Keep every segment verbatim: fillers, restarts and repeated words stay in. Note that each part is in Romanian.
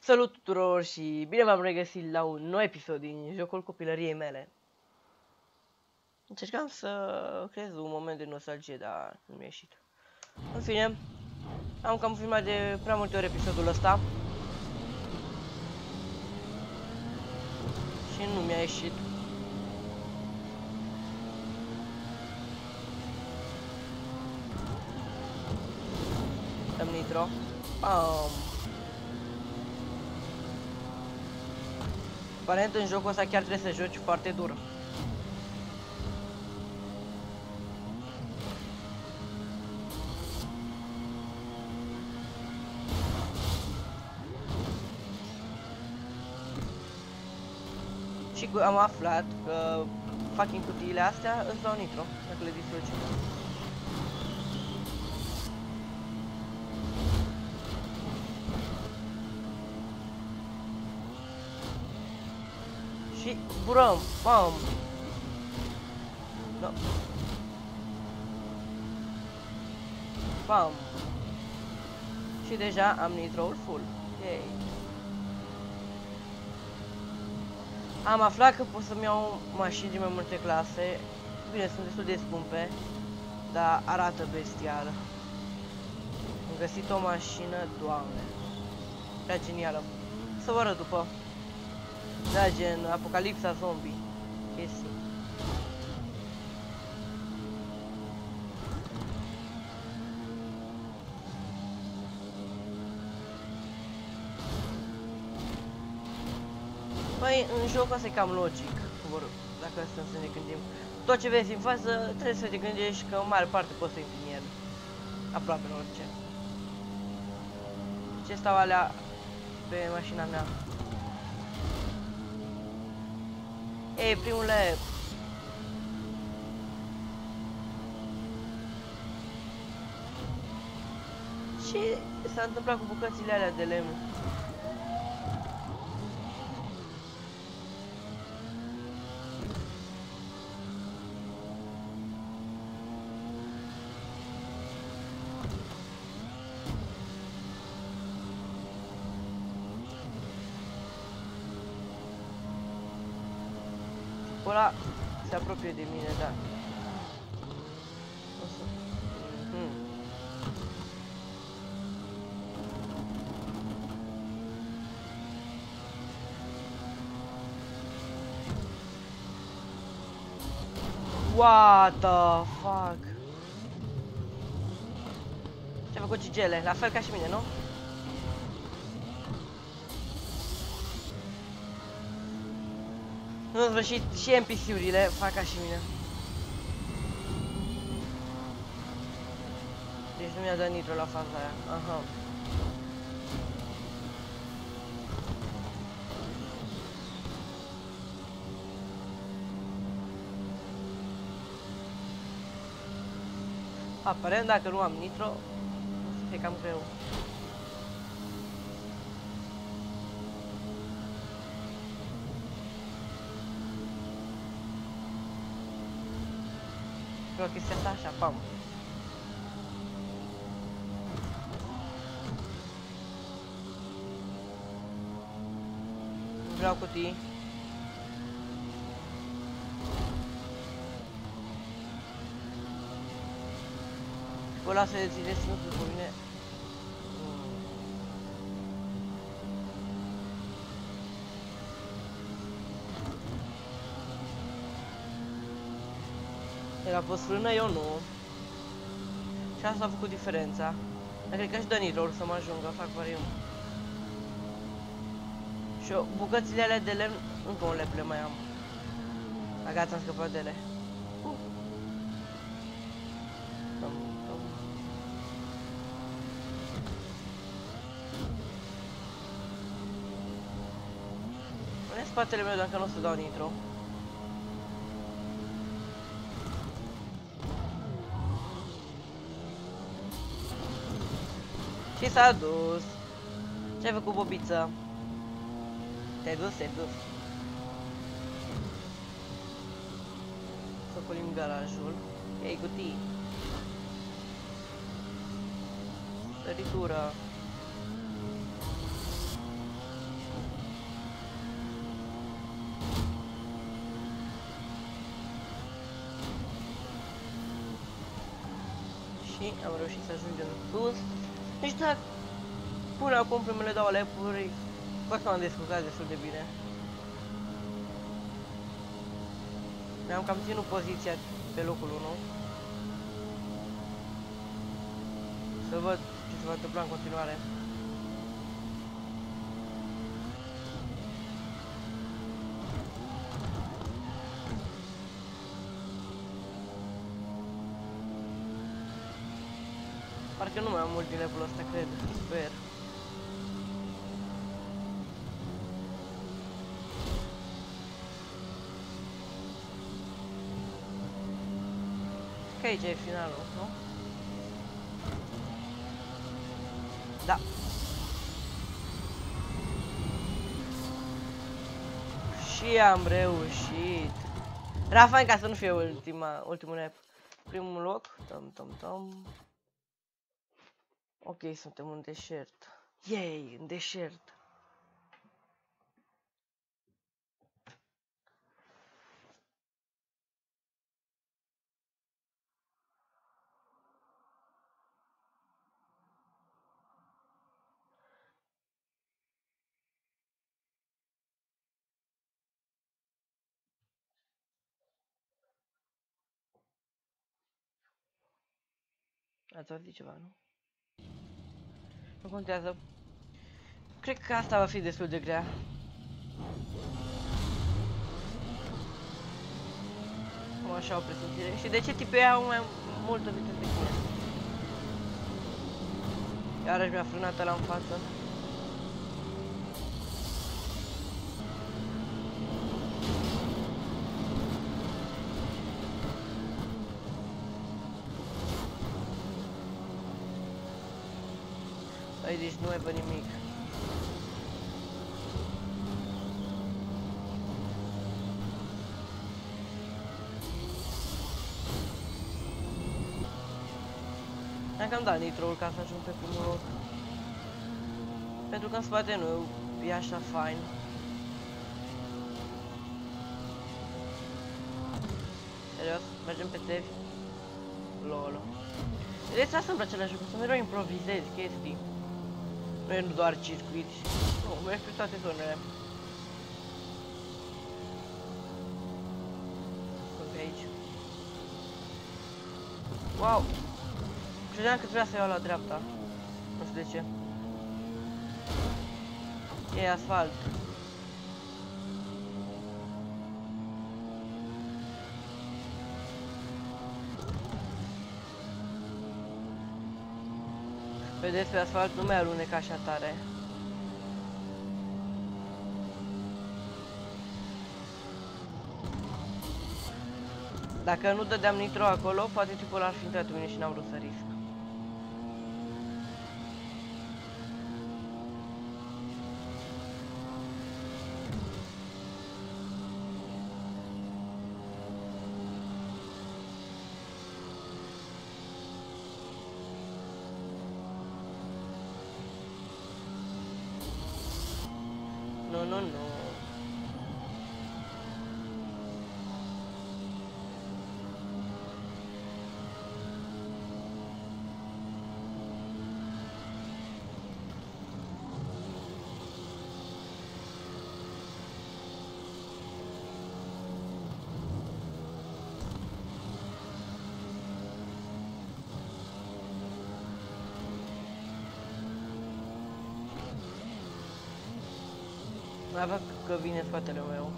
Salut tuturor și bine v-am regăsit la un nou episod din jocul copilăriei mele. Încercam să creez un moment de nostalgie, dar nu mi-a ieșit. În fine, am cam filmat de prea multe ori episodul ăsta și nu mi-a ieșit. Dăm nitro. Bam. Aparent în jocul ăsta chiar trebuie să joci foarte dur. Și am aflat că fucking cutiile astea îți dau nitro dacă le distrugi. Și burăm, bam! No. Bam! Și deja am nitroul full. Yay! Am aflat că pot să-mi iau mașini din mai multe clase. Bine, sunt destul de scumpe, dar arată bestial. Am găsit o mașină, doamne, prea genială. Să vă arăt după. Da, gen apocalipsa zombie. Chestii. Păi, în joc ăsta e cam logic, vor, dacă stăm să ne gândim. Tot ce vezi în față, trebuie să te gândești că în mare parte poți să intri în el. Aproape în orice. Ce stau alea pe mașina mea? Ei, primul lap. Ce s-a întâmplat cu bucățile alea de lemn? Ăla se apropie de mine, da. O să... Hmm. What the fuck? Ce-a făcut Gigele? La fel ca și mine, nu? În sfârșit, și N P C-urile fac ca și mine. Deci nu mi-a dat nitro la faza aia. Aha. Aparent, dacă nu am nitro, o să fie cam greu. Vreau chestia asta așa, pam. Vreau cutii. Vă las să dețineți timpul cu mine. El a fost frână, eu nu. Și asta a făcut diferența. Dar cred că și dă nitro să mă ajungă, fac varium. Și eu, bucățile alea de lemn, încă un leple mai am. A, gata, am scăpat de ele. Uh. Tom, tom. Pune spatele meu dacă nu o să dau nitro. Și s-a dus. Ce-ai făcut, bobiță? Te-ai dus, te-ai dus. Să ocolim garajul. Ei, cutii. Săritură. și am reușit să ajungem sus. Deci da, până acum primele două lepuri, cred că m-am descurcat destul de bine. Mi-am cam ținut poziția pe locul unu. Să văd ce se va întâmpla în continuare. Parcă nu mai am mult din levelul ăsta, cred, sper. Că aici e finalul, nu? Da. Și am reușit. Era fain ca să nu fie ultima, ultimul rap. Primul loc. Tom, tom, tom. Ok, suntem în deșert. Yay, în deșert. Ați auzit ceva, nu? Nu contează. Cred că asta va fi destul de grea. Am așa o presimțire. Și de ce tipii au mai multă viteză decât mine? Iarăși mi-a frânat ăla în față. Ai, deci nu mai văd nimic. Am cam dat nitro-ul ca să ajung pe primul loc. Pentru că în spate nu e așa fain. Serios, mergem pe tevi. Lolo. Vedeți, asta îmi place la jocul, să mereu improvizezi chestii. Nu e doar circuit. Nu, merg pe toate zonele. Sunt pe aici. Wow! Credeam că trebuia să iau la dreapta. Nu știu de ce. E asfalt. Vedeți, pe asfalt nu mai alunec așa tare. Dacă nu dădeam nitro acolo, poate tipul ar fi intrat în mine și n-am vrut să risc. Nu, nu, nu. Mai văd că vine spatele meu.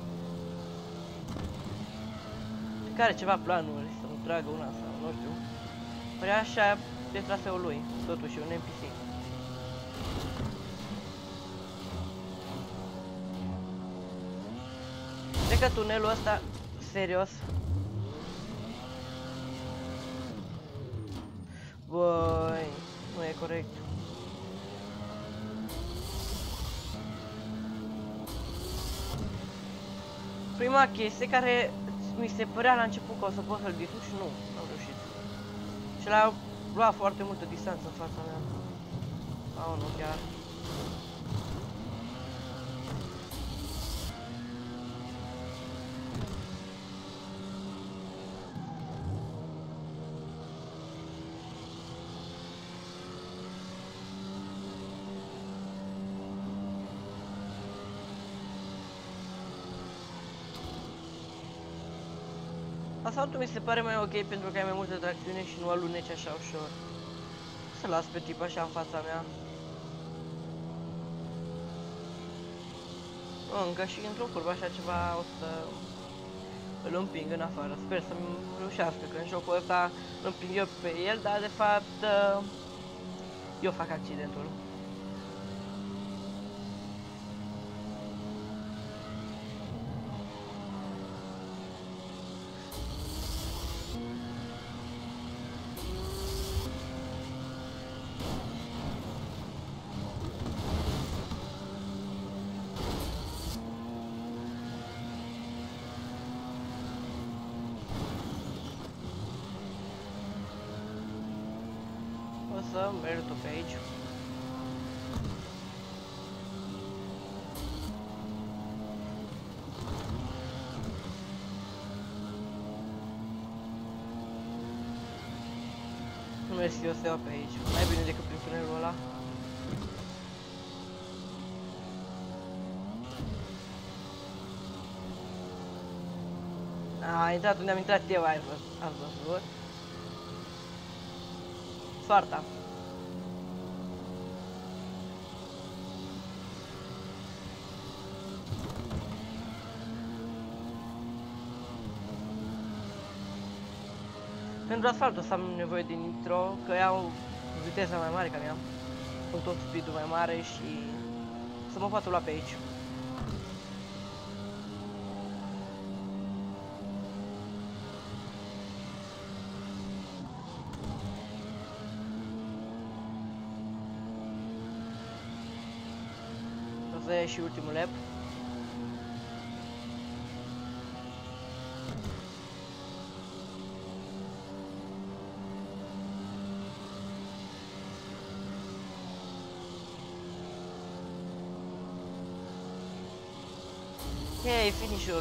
Care ceva planuri, să-mi tragă una sau nu știu. Păi așa e traseul lui, totuși un N P C. Cred că tunelul ăsta, serios. Băi, nu e corect. Prima chestie care mi se părea la început că o să pot să-l distrug și nu, n-am reușit. Și l-a luat foarte multă distanță în fața mea. Sau nu chiar. Asaltul mi se pare mai ok pentru că ai mai multă tracțiune și nu aluneci așa ușor. Să las pe tip așa în fața mea. Încă și într-o curbă așa ceva o să îl împing în afară. Sper să-mi reușească, că în jocul ăsta îl împing eu pe el, dar de fapt eu fac accidentul. O să merg tot pe aici. Nu mersi, eu să iau pe aici. Mai bine decât prin tunelul ăla. A intrat unde am intrat eu, ai văzut. Soarta. Pentru asfalt o să am nevoie de nitro, că iau viteza mai mare ca mea, cu tot speed-ul mai mare și să mă poată lua pe aici. O să ia și ultimul lap. Hei, finish-ul.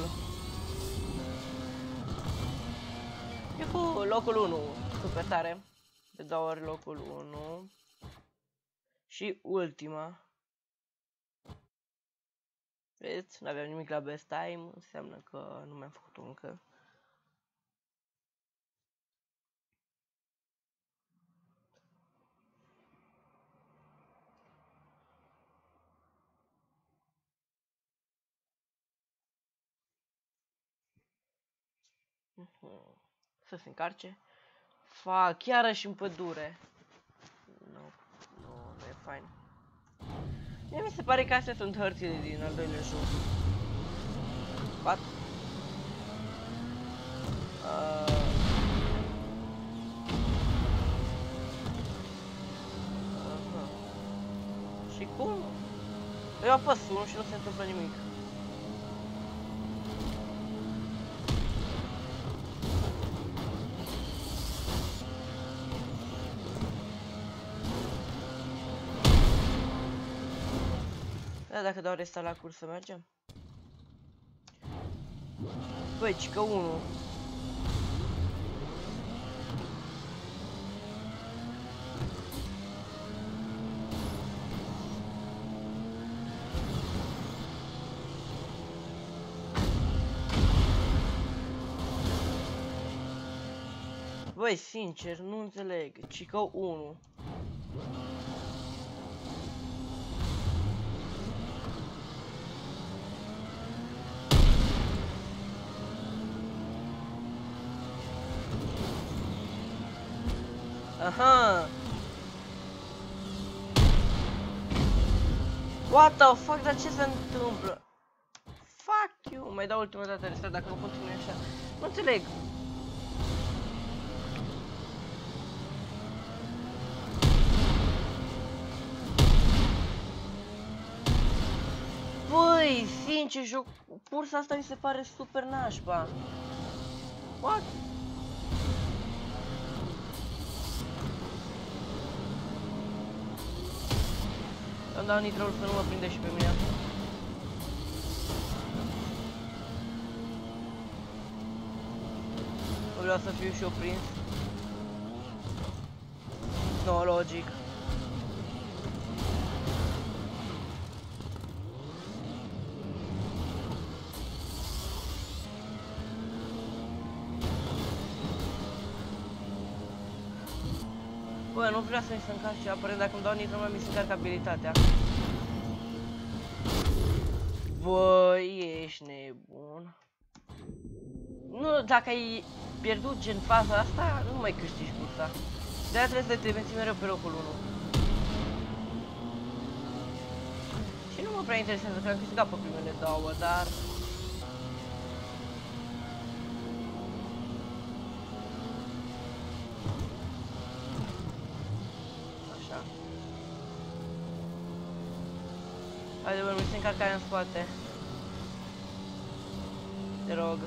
Iuhu, locul unu. Super tare. De două ori locul unu. Și ultima. Vezi, nu aveam nimic la best time, înseamnă că nu mi-am făcut încă. Să se încarce. Fac, iarăși în pădure. Nu, nu, nu e fain. Mie mi se pare că astea sunt hărțile din al doilea joc. What? Uh... Uh-huh. Și cum? Eu apăs unul și nu se întâmplă nimic. Da, dacă dau resta la cursă mergem? Băi, cică unu. Băi, sincer, nu înțeleg. Cică unu. Aha! What the fuck, dar ce se întâmplă? Fuck you! Mai dau ultima dată restart dacă nu continui așa. Nu înțeleg. Băi, sincer, joc... Cursa asta mi se pare super nașpa. What? Îmi dau nitrol să nu mă prinde și pe mine. Nu vreau să fiu și eu prins. No, logic. nu vrea să mi se încarce, apărând dacă îmi dau nitro mai mi se încarcă abilitatea. Băi, ești nebun. Nu, dacă ai pierdut gen faza asta, nu mai câștigi cursa. De-aia trebuie să te menții mereu pe locul unu. Și nu mă prea interesează că am câștigat pe primele două, dar... Așa. Haide, bă, mi se încarcă aia în spate. Te rog.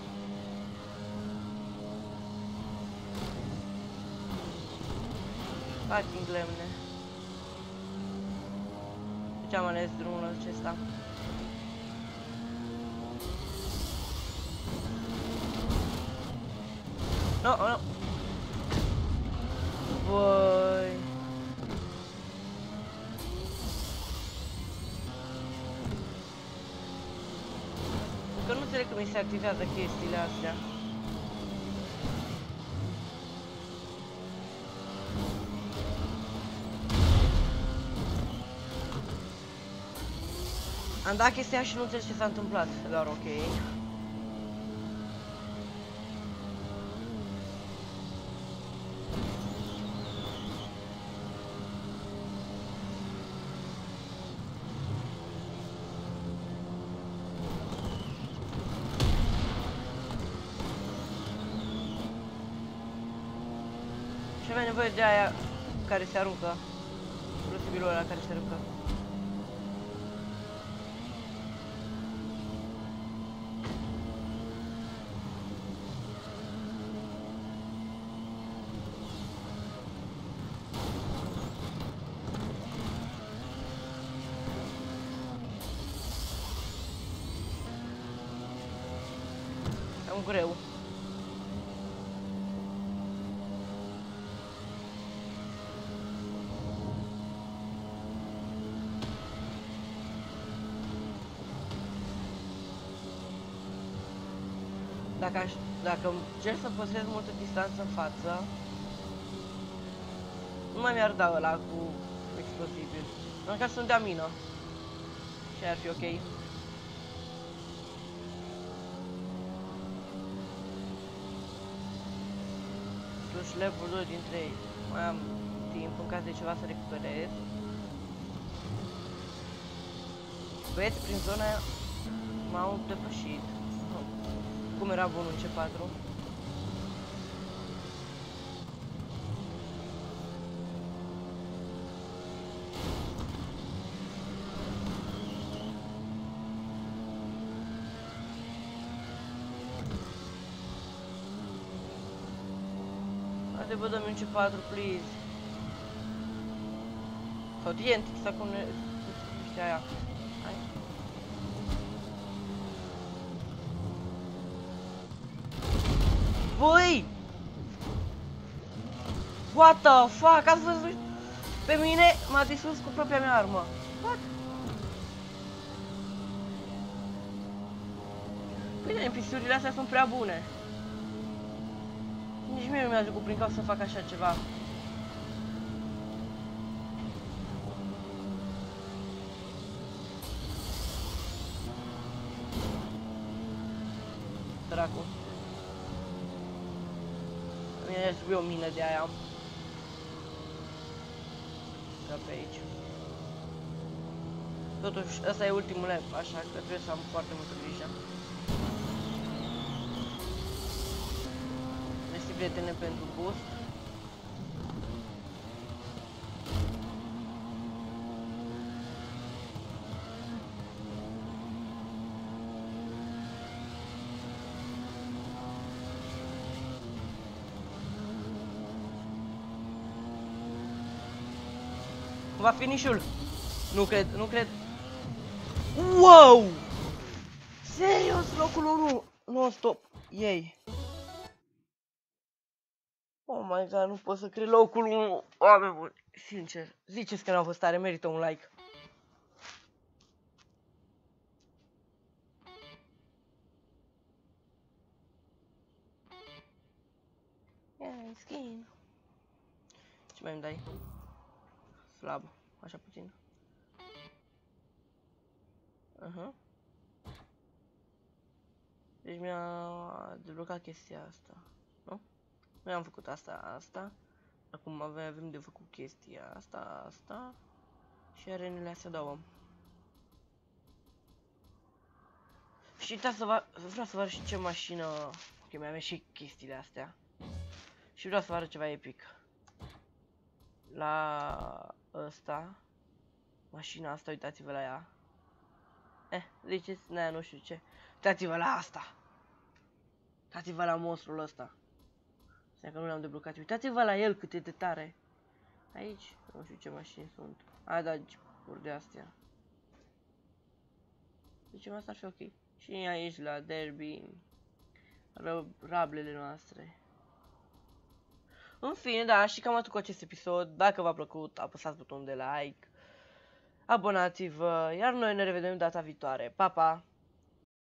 Fucking lemne. De ce am ales drumul acesta? No, no. Băi. Încă nu înțeleg că mi se activează chestiile astea. Am dat chestia și nu înțeleg ce s-a întâmplat, dar ok. Și avea nevoie de aia care se aruncă. Explosibilul ăla care se aruncă. Am greu. Dacă, aș, dacă încerc să păstrez multă distanță în față, nu mai mi-ar da ăla cu explozibil. Măcar să-mi dea mină. Și ar fi ok. Plus level doi dintre ei. Mai am timp în caz de ceva să recuperez. Băieți, prin zona aia m-au depășit. Cum era bunul în C patru? Haide bă, dă-mi un C patru, please. Sau T N T, sau cum ne... știa aia. Hai. Băi! What the fuck? Ați văzut? Pe mine m-a distrus cu propria mea armă. What? Bine, N P C-urile astea sunt prea bune. Nici mie nu mi-a trecut prin cap să fac așa ceva. Dracu. Mie trebuie o mină de aia. Ca pe aici. Totuși, ăsta e ultimul lap, așa că trebuie să am foarte multă grijă. Mersi, prietene, pentru boost. Va finish-ul. Nu cred, nu cred. Wow! Serios, locul unu. Nu, stop. Ei. Oh my god, nu pot să cred, locul unu. Oameni buni, sincer. Ziceți că n-a fost tare, merită un like. Ia, skin. Ce mai îmi dai? Slab, așa puțin. Aha. Deci mi-a deblocat chestia asta, nu? Noi am făcut asta, asta. Acum avem, avem de făcut chestia asta, asta. Și arenele astea două. Și uitați să vă, vreau să vă arăt și ce mașină. Ok, mai avem și chestiile astea. Și vreau să vă arăt ceva epic. La ăsta. Mașina asta, uitați-vă la ea. Eh, ziceți, n-aia nu știu ce. Uitați-vă la asta. Uitați-vă la monstrul ăsta. Stai că nu l-am deblocat. Uitați-vă la el cât e de tare. Aici, nu știu ce mașini sunt. A, da, jeepuri de astea. Deci asta ar fi ok. Și aici la derby. Rablele noastre. În fine, da, și cam atât cu acest episod. Dacă v-a plăcut, apăsați butonul de like. Abonați-vă, iar noi ne revedem data viitoare. Pa, pa!